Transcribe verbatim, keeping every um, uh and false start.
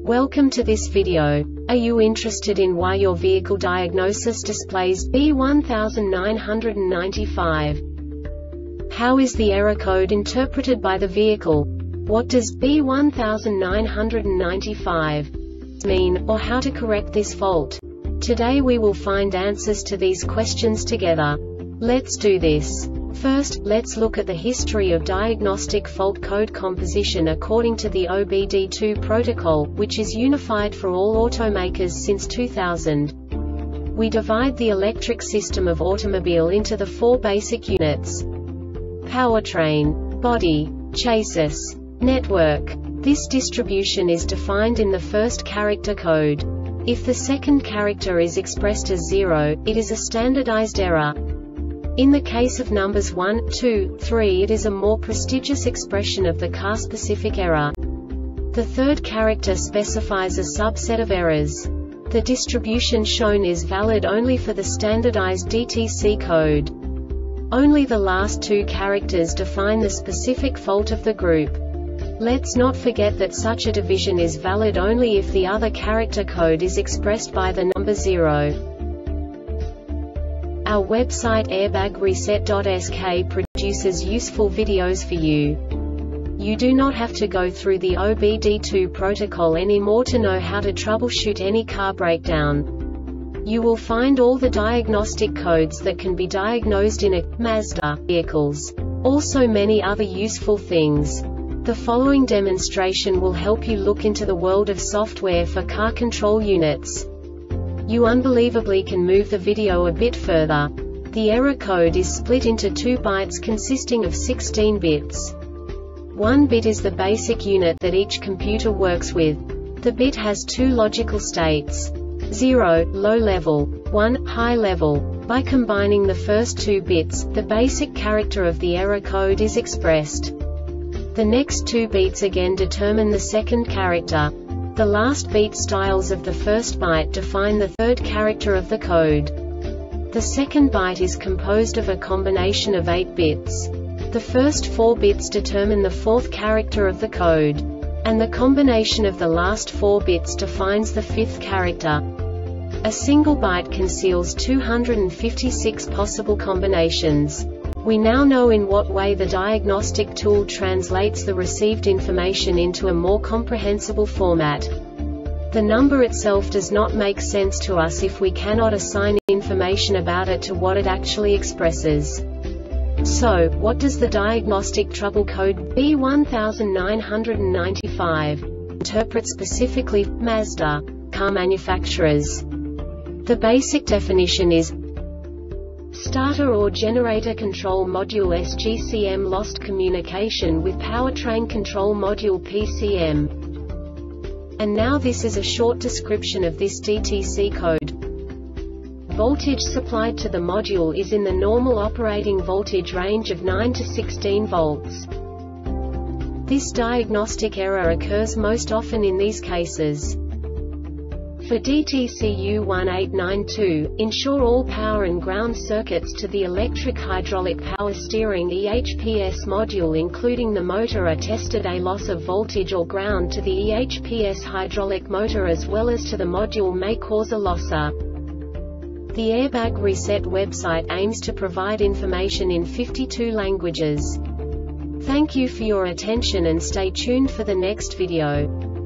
Welcome to this video. Are you interested in why your vehicle diagnosis displays B one nine nine five? How is the error code interpreted by the vehicle? What does B one nine nine five mean, or how to correct this fault? Today we will find answers to these questions together. Let's do this. First, let's look at the history of diagnostic fault code composition according to the O B D two protocol, which is unified for all automakers since two thousand. We divide the electric system of automobile into the four basic units: powertrain, body, chassis, network. This distribution is defined in the first character code. If the second character is expressed as zero, it is a standardized error. In the case of numbers one, two, three, it is a more prestigious expression of the car-specific error. The third character specifies a subset of errors. The distribution shown is valid only for the standardized D T C code. Only the last two characters define the specific fault of the group. Let's not forget that such a division is valid only if the other character code is expressed by the number zero. Our website airbag reset dot S K produces useful videos for you. You do not have to go through the O B D two protocol anymore to know how to troubleshoot any car breakdown. You will find all the diagnostic codes that can be diagnosed in a Mazda vehicles. Also many other useful things. The following demonstration will help you look into the world of software for car control units. You unbelievably can move the video a bit further. The error code is split into two bytes consisting of sixteen bits. One bit is the basic unit that each computer works with. The bit has two logical states: zero, low level, one, high level. By combining the first two bits, the basic character of the error code is expressed. The next two beats again determine the second character. The last beat styles of the first byte define the third character of the code. The second byte is composed of a combination of eight bits. The first four bits determine the fourth character of the code. And the combination of the last four bits defines the fifth character. A single byte conceals two hundred fifty-six possible combinations. We now know in what way the diagnostic tool translates the received information into a more comprehensible format. The number itself does not make sense to us if we cannot assign information about it to what it actually expresses. So, what does the diagnostic trouble code B one nine nine five interpret specifically for Mazda car manufacturers? The basic definition is starter or generator control module S G C M lost communication with powertrain control module P C M. And now this is a short description of this D T C code. Voltage supplied to the module is in the normal operating voltage range of nine to sixteen volts. This diagnostic error occurs most often in these cases. For D T C U one eight nine two, ensure all power and ground circuits to the electric hydraulic power steering E H P S module including the motor are tested. A loss of voltage or ground to the E H P S hydraulic motor as well as to the module may cause a losser. The Airbag Reset website aims to provide information in fifty-two languages. Thank you for your attention and stay tuned for the next video.